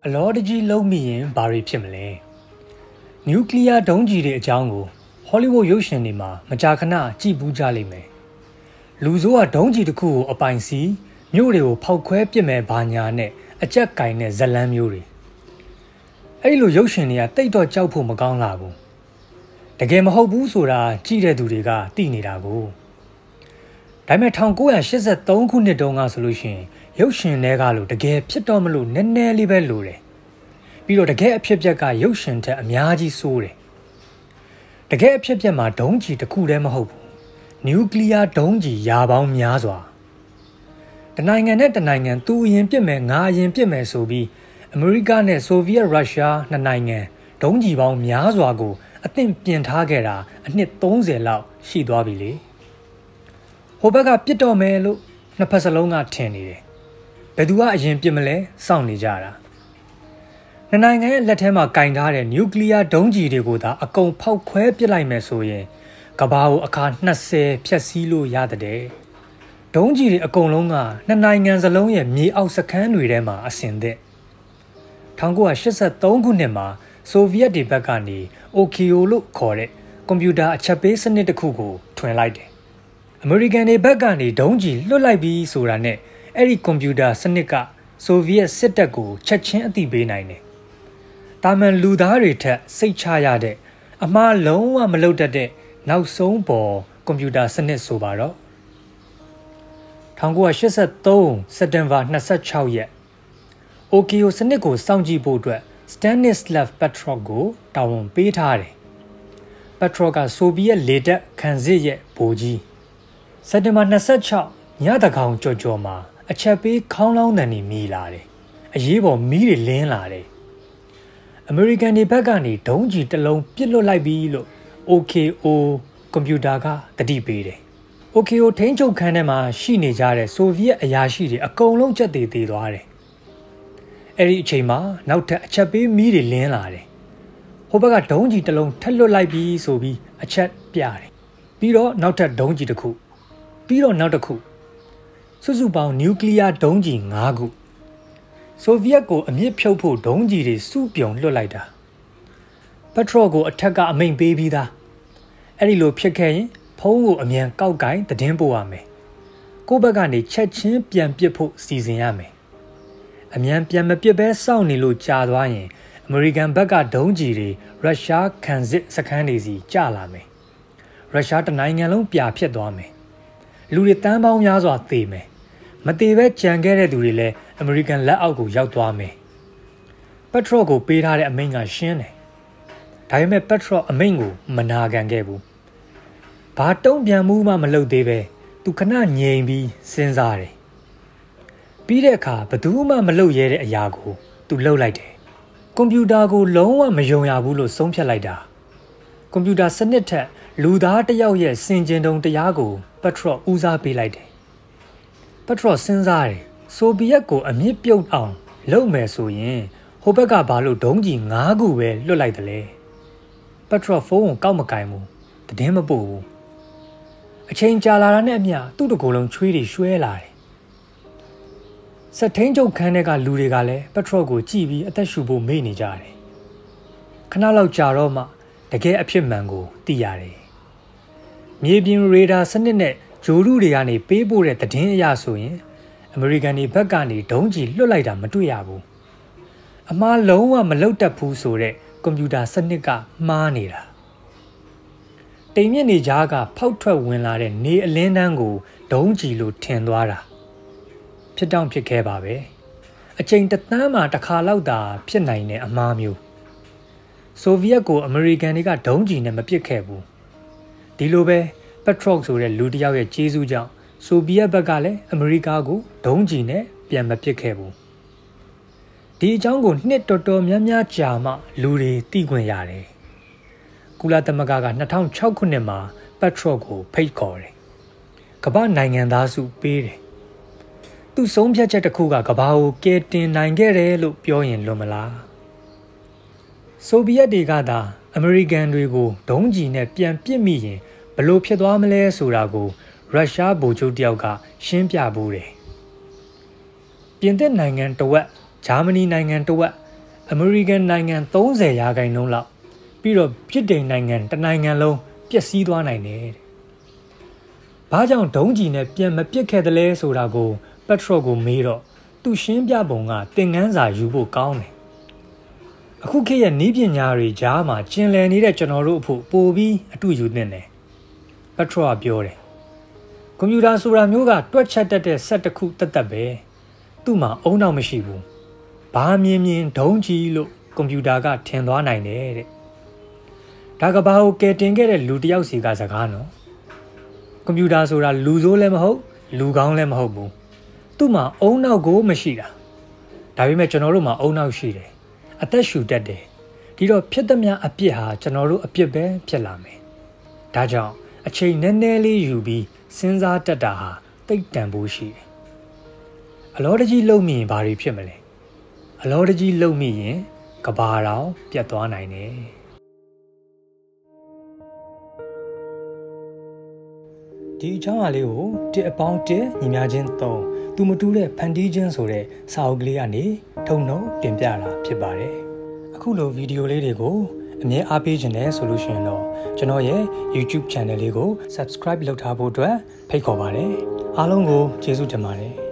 လောတကြီးလုံးမိရင်ဘာတွေဖြစ်မလဲနျူကလ িয়ার ဒုံးကျည်တွေအကြောင်းကိုဟောလိဝုဒ်ရုပ်ရှင်တွေမှာမကြာခဏကြည့်ပူးကြလိမ့်မယ်လူဆိုးကဒုံးကျည်တစ်ခုကိုအပိုင်စီမြို့တွေကိုဖောက်ခွဲပစ်မဲ့ဘာညာနဲ့အကြက်ကင်တဲ့ဇလန်းမျိုးတွေအဲ့လိုရုပ်ရှင်တွေကတိတ်တော့ကြောက်ဖို့မကောင်းလာဘူးတကယ်မဟုတ်ဘူးဆိုတာကြည့်တဲ့သူတွေကသိနေတာကိုဒါပေမဲ့1983ခုနှစ်တုန်းကဆိုလို့ရှိရင်ရုပ်ရှင်တွေကလို့တကယ်ဖြစ်တော့မလို့နည်းနည်းလေးပဲလိုတယ်ပြီးတော့တကယ်အဖြစ်အပျက်ကရုပ်ရှင်ထက်အများကြီးဆိုးတယ်တကယ်အဖြစ်အပျက်မှာဒုံးကျည်တစ်ခုတည်းမဟုတ်ဘူးနျူကလ িয়ার ဒုံးကျည်ရာပေါင်းများစွာတနိုင်ငံနဲ့တနိုင်ငံသူအရင်ပြစ်မယ်ငါအရင်ပြစ်မယ်ဆိုပြီးအမေရိကနဲ့ဆိုဗီယက်ရုရှားနှစ်နိုင်ငံဒုံးကျည်ပေါင်းများစွာကိုအသင့်ပြင်ထားခဲ့တာအနှစ်30လောက်ရှိသွားပြီလေဟိုဘက်ကပြစ်တော့မယ်လို့နှစ်ဖက်စလုံးကထင်နေတယ်ဘယ်သူကအရင်ပြစ်မလဲစောင့်နေကြတာနှစ်နိုင်ငံရဲ့လက်ထဲမှာကင်ထားတဲ့နျူကလ িয়ার ဒုံးကျည်တွေကိုသာအကုန်ဖောက်ခွဲပစ်လိုက်မယ်ဆိုရင်ကမ္ဘာကိုအခါ20ဖျက်ဆီးလို့ရတဲ့ဒုံးကျည်တွေအကုန်လုံးကနှစ်နိုင်ငံစလုံးရဲ့မြေအောက်စခန်းတွေထဲမှာအဆင်သင့်1983ခုနှစ်မှာဆိုဗီယက်တွေဘက်ကနေ OKO လို့ခေါ်တဲ့ကွန်ပျူတာအချက်ပေးစနစ်တစ်ခုကိုထွင်လိုက်တယ်အမေရိကန်တွေဘက်ကနေဒုံးကျည်လွှတ်လိုက်ပြီးဆိုတာနဲ့အဲ့ဒီကွန်ပျူတာစနစ်ကဆိုဗီယက်စစ်တပ်ကိုချက်ချင်းအသိပေးနိုင်တယ်တာမန်လူသားတွေထက်စိတ်ချရတဲ့အမှားလုံးဝမလုပ်တတ်တဲ့နောက်ဆုံးပေါ်ကွန်ပျူတာစနစ်ဆိုပါတော့1983စက်တင်ဘာ26ရက် OKO စနစ်ကိုစောင့်ကြည့်ဖို့အတွက် Stanislav Petrov ကိုတာဝန်ပေးထားတယ်။ Petrov ကဆိုဗီယက်လေတပ်ခံစစ်ရဲ့ဗိုလ်ကြီးစက်တင်ဘာ26ညတကောင်ကြော်မှာအချက်ပေးခေါင်းလောင်းတန်နေမြည်လာတယ်။အရေးပေါ်မီးတွေလင်းလာတယ်။အမေရိကန်တွေဘက်ကနေဒုံးကျည်တစ်လုံးပစ်လွတ်လိုက်ပြီလို့ OKO ကွန်ပျူတာကတတိပေးတယ်။ OKO ထိန်းချုပ်ခန်းထဲမှာရှိနေကြတဲ့ဆိုဗီယက်အရာရှိတွေအကုန်လုံးကြက်သေးသေးသွားတယ်။အဲ့ဒီအချိန်မှာနောက်ထပ်အချက်ပေးမီးတွေလင်းလာတယ်။ဟိုဘက်ကဒုံးကျည်တစ်လုံးထက်လွတ်လိုက်ပြီဆိုပြီးအချက်ပြတယ်။ပြီးတော့နောက်ထပ်ဒုံးကျည်တစ်ခုပြီးတော့နောက်တစ်ခုစုစုပေါင်းနျူကလ িয়ার ဒုံးကျည်5ခုဆိုဗီယက်ကိုအမြင့်ဖြုတ်ဖို့ဒုံးကျည်တွေစုပြုံလွှတ်လိုက်တာပက်ထရော့ကိုအထက်ကအမိန့်ပေးပြီးသားအဲ့ဒီလိုဖြစ်ခဲ့ရင်ဖုံးကိုအမြန်ကောက်ကင်သတင်းပို့ရမယ်ကိုယ့်ဘက်ကနေချက်ချင်းပြန်ပစ်ဖို့စီစဉ်ရမယ်အမြန်ပြန်မပစ်ဘဲစောင့်နေလို့ကြာသွားရင်အမေရိကန်ဘက်ကဒုံးကျည်တွေရုရှားခံစစ်စခန်းတွေစီကျလာမယ်ရုရှားတနိုင်ငံလုံးပြာဖြစ်သွားမယ်လူတွေတန်းပေါင်းများစွာသေမယ်မသေးပဲကြံခဲ့တဲ့သူတွေလည်းအမေရိကန်လက်အောက်ကိုရောက်သွားမယ်ပက်ထရော့ကိုပေးထားတဲ့အမိန့်ကရှင်းတယ်ဒါပေမဲ့ပက်ထရော့အမိန့်ကိုမနာခံခဲ့ဘူးဘာတုံ့ပြန်မှုမှမလုပ်သေးပဲသူခဏငြိမ်ပြီးစဉ်းစားတယ်ပြီးတဲ့အခါဘယ်သူမှမလုပ်ရဲတဲ့အရာကိုသူလှုပ်လိုက်တယ်ကွန်ပျူတာကိုလုံးဝမယုံရဘူးလို့ဆုံးဖြတ်လိုက်တာကွန်ပျူတာစနစ်ထက်လူသားတစ်ယောက်ရဲ့စင်ကြင်တုံတရားကိုပက်ထရော့ဦးစားပေးလိုက်တယ်ပက်ထရော့စဉ်းစားတယ်ဆိုဗီယက်ကိုအမြင့်ပြုတ်အောင်လုပ်မယ်ဆိုရင်ဟိုဘက်ကဘာလို့ဒုံးကျည်5ခုပဲလွတ်လိုက်တယ်လဲပက်ထရော့ဖုန်းကိုကောက်မကင်ဘူးသတင်းမပို့ဘူးအချိန်ကြာလာတာနဲ့အမျှသူ့တကိုယ်လုံးချွေးတွေရွှဲလာတယ်စက်ထင်းချုပ်ခန်းထဲကလူတွေကလည်းပက်ထရော့ကိုကြည့်ပြီးအသက်ရှူဖို့မေ့နေကြတယ်ခဏလောက်ကြာတော့မှတကယ်အဖြစ်မှန်ကိုသိရတယ်မြေပြင်ရေဒါစနစ်နဲ့ဂျိုရုတွေကနေပေးပို့တဲ့သတင်းအရဆိုရင်အမေရိကန်တွေဘက်ကနေဒုံးကျည်လွှတ်လိုက်တာမတွေ့ရဘူးအမှားလုံးဝမလုတ်တတ်ဘူးဆိုတဲ့ကွန်ပျူတာစနစ်ကမှားနေတာတိမ်မြင့်နေကြားကဖောက်ထွက်ဝင်လာတဲ့နေအလင်းတန်းကိုဒုံးကျည်လို့ထင်သွားတာဖြစ်တောင့်ဖြစ်ခဲ့ပါပဲအချိန်တစ်သန်းမှာတစ်ခါလောက်သာဖြစ်နိုင်တဲ့အမှားမျိုးဆိုဗီယက်ကိုအမေရိကန်တွေကဒုံးကျည်နဲ့မပစ်ခဲ့ဘူးဒီလိုပဲပက်ထရော့ဆိုတဲ့လူတစ်ယောက်ရဲ့ကျေးဇူးကြောင့်ဆိုဗီယက်ဘက်ကလည်းအမေရိကကိုဒုံးကျည်နဲ့ပြန်မပစ်ခဲ့ဘူးဒီအကြောင်းကိုနှစ်တော်တော်များများကြာမှလူတွေသိခွင့်ရတယ်ကုလသမဂ္ဂက2006ခုနှစ်မှာပက်ထရော့ကိုဖိတ်ခေါ်တယ်ကမ္ဘာနိုင်ငံသားစုပေးတယ်သူဆုံးဖြတ်ချက်တစ်ခုကကမ္ဘာကိုကယ်တင်နိုင်ခဲ့တယ်လို့ပြောရင်လွန်မလားဆိုဗီယက်တွေကသာအမေရိကန်တွေကိုဒုံးကျည်နဲ့ပြန်ပစ်မိရင်ဘလို့ဖြစ်သွားမလဲဆိုတာကိုရုရှားဗိုလ်ချုပ်တယောက်ကရှင်းပြဖို့တယ်ပြင်သစ်နိုင်ငံတဝက်ဂျာမနီနိုင်ငံတဝက်အမေရိကန်နိုင်ငံ30%လောက်ပြီးတော့ဗြိတိန်နိုင်ငံတစ်နိုင်ငံလုံးပျက်စီးသွားနိုင်တယ်တဲ့။ဘာကြောင့်ဒုံးကျည်နဲ့ပြန်မပစ်ခဲ့သလဲဆိုတာကိုပက်ထရော့ကိုမေးတော့သူရှင်းပြပုံကသင်ခန်းစာယူဖို့ကောင်းတယ်။အခုခေတ်ရဲ့နည်းပညာတွေကြားမှာကျင်လည်နေတဲ့ကျွန်တော်တို့အဖို့ပိုပြီးအတူယူသင့်တယ်။ပက်ထရော့ကပြောတယ်။ကွန်ပျူတာဆိုတာမျိုးကတွက်ချက်တတ်တဲ့စက်တစ်ခုတက်တက်ပဲ။သူ့မှာအုံနောက်မရှိဘူး။ဘာမြင်ဒုံးကျည်လို့ကွန်ပျူတာကထင်သွားနိုင်တယ်တဲ့။ဒါကဘာကိုကယ်တင်ခဲ့တဲ့လူတစ်ယောက်စီကစကားနော်။ကွန်ပျူတာဆိုတာလူဆိုးလည်းမဟုတ်လူကောင်းလည်းမဟုတ်ဘူး။သူ့မှာအုံနောက်ကိုမရှိတာ။ဒါပေမဲ့ကျွန်တော်တို့မှာအုံနောက်ရှိတယ်။အသက်ရှူတတ်တယ်။ဒီတော့ဖြစ်သမျှအပြစ်ဟာကျွန်တော်တို့အပြစ်ပဲဖြစ်လာမယ်။ဒါကြောင့်အချိန်နည်းနည်းလေးယူပြီးစဉ်းစားတတ်တာဟာတိတ်တန်ဖို့ရှိတယ်။အလောတကြီးလုံမိရင်ဘာတွေဖြစ်မလဲ။အလောတကြီးလုံမိရင်ကဘာတောင်ပြတ်သွားနိုင်တယ်။ဒီအကြောင်းအရာလေးကို1အပေါင်း1ညီများချင်း3သူမတူတဲ့ဖန်တီးခြင်းဆိုတဲ့စာအုပ်ကလေးကနေထုတ်နှုတ်တင်ပြတာဖြစ်ပါတယ်။အခုလိုဗီဒီယိုလေးတွေကိုအမြဲအားပေးခြင်းနဲ့ဆိုလို့ရှိရင်တော့ကျွန်တော်ရဲ့ YouTube channel လေးကို subscribe လုပ်ထားဖို့အတွက်ဖိတ်ခေါ်ပါတယ်။အားလုံးကိုကျေးဇူးတင်ပါတယ်။